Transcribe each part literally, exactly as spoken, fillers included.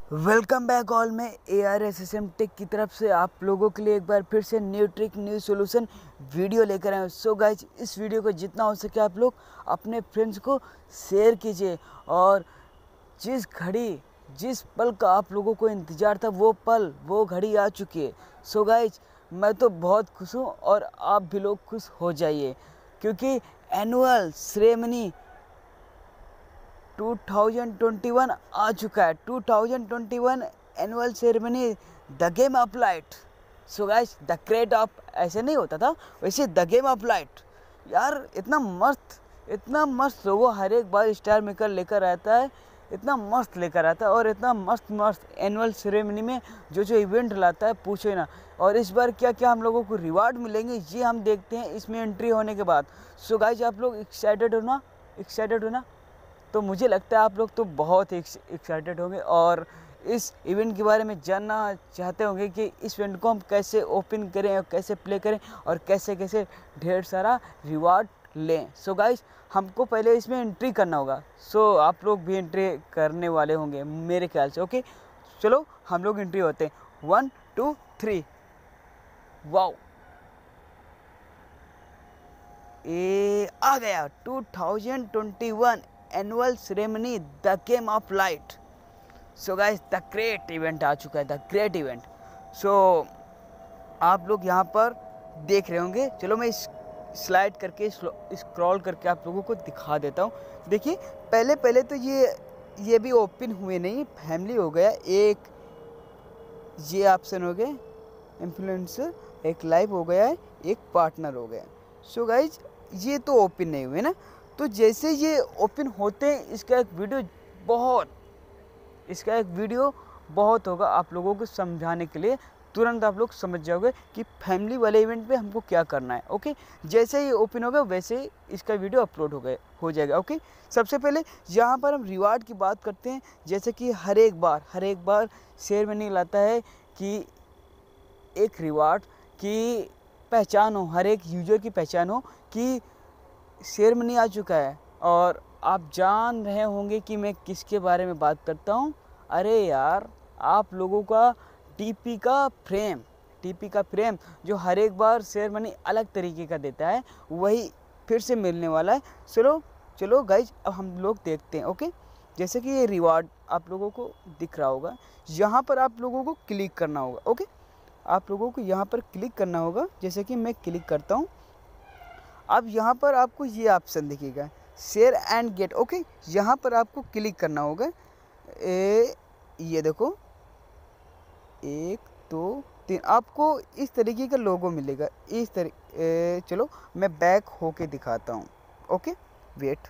Welcome back all में A R S S M tech की तरफ से आप लोगों के लिए एक बार फिर से new trick new solution video लेकर आए। सो गाइज, इस वीडियो को जितना हो सके आप लोग अपने फ्रेंड्स को शेयर कीजिए। और जिस घड़ी जिस पल का आप लोगों को इंतज़ार था वो पल वो घड़ी आ चुकी है। सो गाइज, मैं तो बहुत खुश हूँ और आप भी लोग खुश हो जाइए, क्योंकि एनुअल सेरेमनी दो हज़ार इक्कीस आ चुका है। दो हज़ार इक्कीस annual ceremony the game of light. So guys, the great of ऐसे नहीं होता था, वैसे द गेम ऑफ लाइट। यार इतना मस्त इतना मस्त लोगो हर एक बार स्टार मेकर लेकर आता है, इतना मस्त लेकर आता है और इतना मस्त मस्त एनुअल सेरेमनी में जो जो इवेंट लाता है पूछो ना। और इस बार क्या क्या हम लोगों को रिवार्ड मिलेंगे ये हम देखते हैं इसमें एंट्री होने के बाद। सो गाइस, आप लोग एक्साइटेड हो ना एक्साइटेड हो ना तो मुझे लगता है आप लोग तो बहुत एक्साइटेड होंगे और इस इवेंट के बारे में जानना चाहते होंगे कि इस इवेंट को हम कैसे ओपन करें और कैसे प्ले करें और कैसे कैसे ढेर सारा रिवार्ड लें। सो गाइस, हमको पहले इसमें एंट्री करना होगा। सो आप लोग भी एंट्री करने वाले होंगे मेरे ख्याल से। ओके, चलो हम लोग एंट्री होते हैं। One two three. वाओ, ए आ गया दो हज़ार इक्कीस annual ceremony the game of light. So guys, the great event आ चुका है, द ग्रेट इवेंट। सो आप लोग यहाँ पर देख रहे होंगे। चलो मैं इस स्लाइड करके स्क्रॉल करके आप लोगों को दिखा देता हूँ। देखिए, पहले पहले तो ये ये भी ओपन हुए नहीं, फैमिली हो गया, एक ये ऑप्शन हो गए इन्फ्लुएंसर, एक लाइव हो गया है, एक पार्टनर हो गया। सो गाइज, ये तो ओपन नहीं हुए ना, तो जैसे ये ओपन होते हैं इसका एक वीडियो बहुत इसका एक वीडियो बहुत होगा आप लोगों को समझाने के लिए। तुरंत आप लोग समझ जाओगे कि फैमिली वाले इवेंट पे हमको क्या करना है। ओके, जैसे ही ओपन होगा वैसे ही इसका वीडियो अपलोड हो गए हो जाएगा। ओके, सबसे पहले यहाँ पर हम रिवार्ड की बात करते हैं। जैसे कि हर एक बार हर एक बार सेरेमनी लाता है कि एक रिवार्ड की पहचान हो, हर एक यूजर की पहचान हो कि सेरेमनी आ चुका है। और आप जान रहे होंगे कि मैं किसके बारे में बात करता हूँ। अरे यार, आप लोगों का टीपी का फ्रेम टीपी का फ्रेम जो हर एक बार सेरेमनी अलग तरीके का देता है, वही फिर से मिलने वाला है। चलो चलो गाइज, अब हम लोग देखते हैं। ओके, जैसे कि ये रिवार्ड आप लोगों को दिख रहा होगा, यहाँ पर आप लोगों को क्लिक करना होगा। ओके, आप लोगों को यहाँ पर क्लिक करना होगा। जैसे कि मैं क्लिक करता हूँ, अब यहाँ पर आपको ये ऑप्शन दिखेगा, शेयर एंड गेट। ओके, यहाँ पर आपको क्लिक करना होगा। ए, ये देखो, एक दो तीन, आपको इस तरीके का लोगो मिलेगा, इस तरीके। चलो मैं बैक होके दिखाता हूँ। Okay, wait.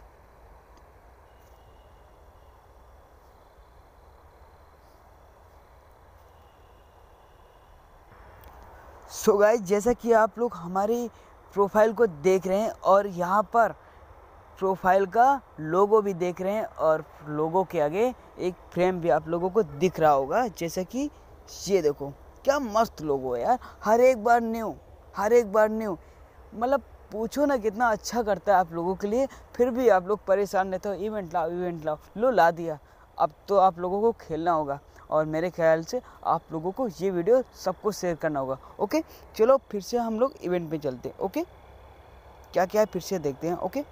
सो गाइस, जैसा कि आप लोग हमारी प्रोफाइल को देख रहे हैं और यहाँ पर प्रोफाइल का लोगो भी देख रहे हैं और लोगो के आगे एक फ्रेम भी आप लोगों को दिख रहा होगा। जैसे कि ये देखो, क्या मस्त लोगो है यार, हर एक बार न्यू हर एक बार न्यू मतलब पूछो ना कितना अच्छा करता है आप लोगों के लिए। फिर भी आप लोग परेशान रहते हो, इवेंट लाओ इवेंट लाओ, लो ला दिया। अब तो आप लोगों को खेलना होगा और मेरे ख्याल से आप लोगों को ये वीडियो सबको शेयर करना होगा। ओके, चलो फिर से हम लोग इवेंट पे चलते हैं। ओके, क्या क्या है फिर से देखते हैं। ओके,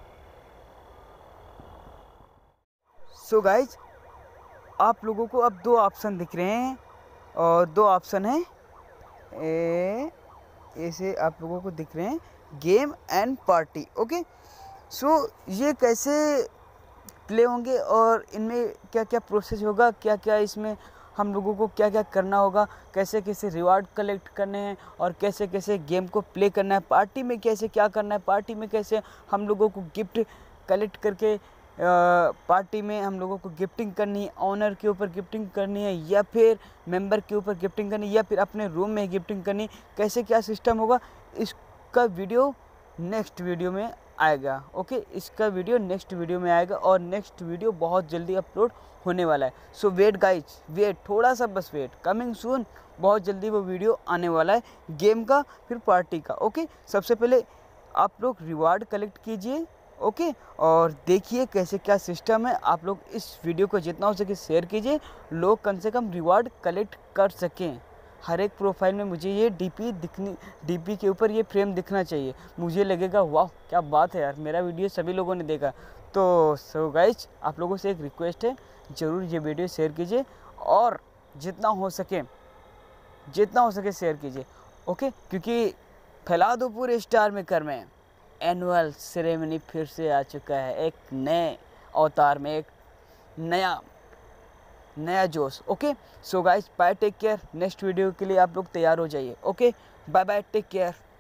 सो गाइज, आप लोगों को अब दो ऑप्शन दिख रहे हैं और दो ऑप्शन हैं ए, ऐसे आप लोगों को दिख रहे हैं, game and party. Okay, so ये कैसे प्ले होंगे और इनमें क्या क्या प्रोसेस होगा, क्या क्या इसमें हम लोगों को क्या क्या करना होगा, कैसे कैसे रिवार्ड कलेक्ट करने हैं और कैसे कैसे गेम को प्ले करना है, पार्टी में कैसे क्या करना है, पार्टी में कैसे हम लोगों को गिफ्ट कलेक्ट करके पार्टी में हम लोगों को गिफ्टिंग करनी है, ऑनर के ऊपर गिफ्टिंग करनी है या फिर मेंबर के ऊपर गिफ्टिंग करनी है या फिर अपने रूम में गिफ्टिंग करनी, कैसे क्या सिस्टम होगा, इसका वीडियो नेक्स्ट वीडियो में आएगा। ओके, इसका वीडियो नेक्स्ट वीडियो में आएगा और नेक्स्ट वीडियो बहुत जल्दी अपलोड होने वाला है। सो वेट गाइज, वेट, थोड़ा सा बस वेट, कमिंग सून, बहुत जल्दी वो वीडियो आने वाला है गेम का फिर पार्टी का। ओके, सबसे पहले आप लोग रिवार्ड कलेक्ट कीजिए ओके। और देखिए कैसे क्या सिस्टम है, आप लोग इस वीडियो को जितना हो सके शेयर कीजिए, लोग कम से कम रिवार्ड कलेक्ट कर सकें। हर एक प्रोफाइल में मुझे ये डीपी दिखनी, डीपी के ऊपर ये फ्रेम दिखना चाहिए, मुझे लगेगा वाह क्या बात है यार, मेरा वीडियो सभी लोगों ने देखा। तो सो गाइज आप लोगों से एक रिक्वेस्ट है, ज़रूर ये वीडियो शेयर कीजिए और जितना हो सके जितना हो सके शेयर कीजिए, ओके। क्योंकि फैला दो पूरे स्टार मेकर में एनुअल सेरेमनी फिर से आ चुका है, एक नए अवतार में, एक नया नया जोश। Okay so guys bye, take care. Next video के लिए आप लोग तैयार हो जाइए। Okay bye bye, take care.